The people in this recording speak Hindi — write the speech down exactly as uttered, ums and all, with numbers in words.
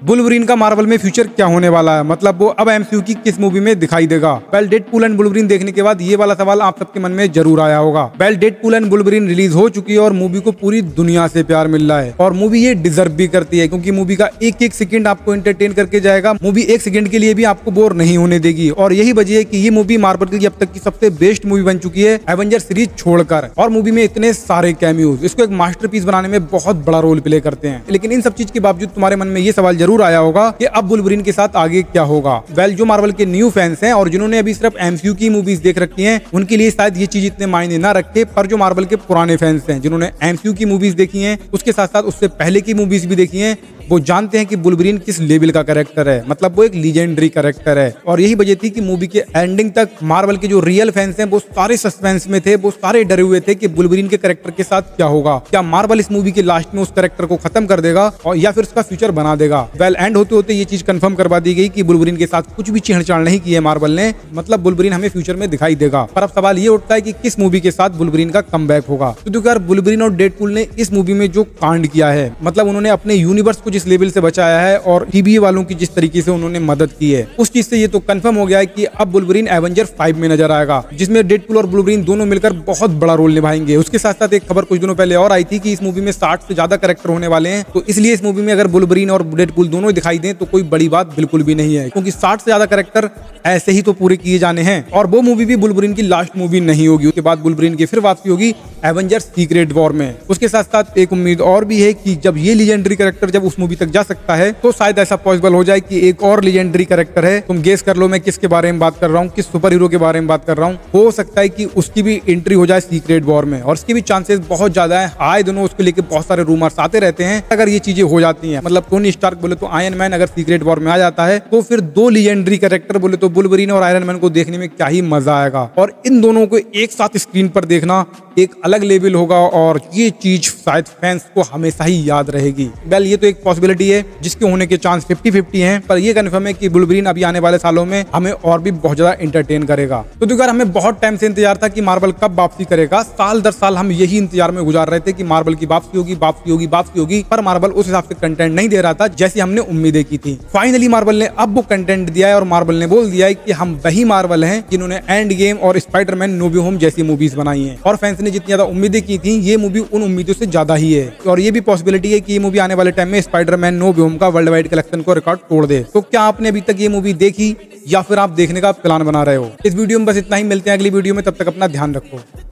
वुल्वरीन का मार्वल में फ्यूचर क्या होने वाला है, मतलब वो अब एमसीयू की किस मूवी में दिखाई देगा। वेल डेडपूल एंड वुल्वरीन देखने के बाद ये वाला सवाल आप सबके मन में जरूर आया होगा। Well Deadpool and Wolverine release हो चुकी है और मूवी को पूरी दुनिया से प्यार मिल रहा है और मूवी ये डिजर्व भी करती है, क्योंकि मूवी का एक एक सेकंड आपको एंटरटेन करके जाएगा। मूवी एक सेकंड के लिए भी आपको बोर नहीं होने देगी और यही वजह है कि ये मूवी मार्वल की अब तक की सबसे बेस्ट मूवी बन चुकी है एवेंजर सीरीज छोड़कर। और मूवी में इतने सारे कैमियोज इसको एक मास्टरपीस बनाने में बहुत बड़ा रोल प्ले करते हैं। लेकिन इन सब चीज के बावजूद तुम्हारे मन में ये सवाल जरूर आया होगा कि अब वुल्वरीन के साथ आगे क्या होगा। वेल जो मार्वल के न्यू फैंस हैं और जिन्होंने अभी सिर्फ एमसीयू की मूवीज देख रखी हैं, उनके लिए शायद ये चीज इतने मायने ना रखे, पर जो मार्वल के पुराने फैंस हैं जिन्होंने एमसीयू की मूवीज देखी हैं, उसके साथ साथ उससे पहले की मूवीज भी देखी हैं, वो जानते हैं कि वुल्वरीन किस लेवल का कैरेक्टर है, मतलब वो एक लीजेंडरी कैरेक्टर है। और यही वजह थी कि मूवी के एंडिंग तक मार्वल के जो रियल फैंस हैं वो सारे सस्पेंस में थे, वो सारे डरे हुए थे कि वुल्वरीन के कैरेक्टर के साथ क्या होगा, क्या मार्वल इस मूवी के लास्ट में उस कैरेक्टर को खत्म कर देगा और या फिर उसका फ्यूचर बना देगा। वेल एंड होते होते ये चीज कंफर्म करवा दी गई कि वुल्वरीन के साथ कुछ भी छेड़छाड़ नहीं की है मार्वल ने, मतलब वुल्वरीन हमें फ्यूचर में दिखाई देगा। पर अब सवाल ये उठता है कि किस मूवी के साथ वुल्वरीन का कमबैक होगा। तो देखो यार, वुल्वरीन और डेडपूल ने इस मूवी में जो कांड किया है, मतलब उन्होंने अपने यूनिवर्स को जिस लेवल से बचाया है और टीबी वालों की जिस तरीके से उन्होंने मदद की है, उस चीज से ये तो कंफर्म हो गया है कि अब वुल्वरीन एवेंजर फाइव में नजर आएगा, जिसमें डेडपूल और वुल्वरीन दोनों मिलकर बहुत बड़ा रोल निभाएंगे। उसके साथ साथ एक खबर कुछ दिनों पहले और आई थी कि इस मूवी में साठ से ज्यादा कैरेक्टर होने वाले हैं, तो इसलिए इस मूवी में अगर वुल्वरीन और डेडपूल दोनों दिखाई दें तो कोई बड़ी बात बिल्कुल भी नहीं है, क्योंकि साठ से ज्यादा कैरेक्टर ऐसे ही तो पूरे किए जाने हैं। और वो मूवी भी वुल्वरीन की लास्ट मूवी नहीं होगी, उसके बाद वुल्वरीन की फिर वापसी होगी एवेंजर सीक्रेट वॉर में। उसके साथ साथ एक उम्मीद और भी है कि जब ये लीजेंडरी कैरेक्टर जब उस मूवी तक जा सकता है तो शायद ऐसा पॉसिबल हो जाए कि एक और लीजेंडरी कैरेक्टर है, तुम गेस कर लो मैं किसके बारे में बात कर रहा हूँ, किस सुपर हीरो के बारे में बात कर रहा हूँ। हो सकता है कि उसकी भी एंट्री हो जाए सीक्रेट वॉर में और उसकी भी चांसेस बहुत ज्यादा है। आए दोनों उसको लेके बहुत सारे रूमर्स आते रहते हैं। अगर ये चीजें हो जाती हैं, मतलब टोनी स्टार्क बोले तो आयरन मैन अगर सीक्रेट वॉर में आ जाता है तो फिर दो लीजेंडरी कैरेक्टर बोले तो वुल्वरीन और आयरन मैन को देखने में क्या ही मजा आएगा। और इन दोनों को एक साथ स्क्रीन पर देखना एक अलग लेवल होगा और ये चीज शायद फैंस को हमेशा ही याद रहेगी। वेल ये तो एक पॉसिबिलिटी है जिसके होने के चांस फिफ्टी फिफ्टी हैं, पर ये कंफर्म है कि वुल्वरीन अभी आने वाले सालों में हमें और भी बहुत ज्यादा एंटरटेन करेगा। तो देखो यार, हमें बहुत टाइम से इंतजार था कि मार्वल कब वापसी करेगा। साल दर साल हम यही इंतजार में गुजार रहे थे कि मार्वल की वापसी होगी वापसी होगी वापसी होगी, पर मार्वल उस हिसाब से कंटेंट नहीं दे रहा था जैसी हमने उम्मीदें की थी। फाइनली मार्वल ने अब वो कंटेंट दिया है और मार्वल ने बोल दिया है कि हम वही मार्वल हैं जिन्होंने एंड गेम और Spider Man no way home movies मूवीज बनाई हैं। और फैंस ने जितनी ज्यादा उम्मीदें की थी, ये मूवी उन उम्मीदों से ज्यादा ही है। और ये भी पॉसिबिलिटी है कि ये मूवी आने वाले टाइम में स्पाइडरमैन नो वे होम का वर्ल्ड वाइड कलेक्शन को रिकॉर्ड तोड़ दे। तो क्या आपने अभी तक ये मूवी देखी या फिर आप देखने का प्लान बना रहे हो? इस वीडियो में बस इतना ही, मिलते हैं अगली वीडियो में, तब तक अपना ध्यान रखो।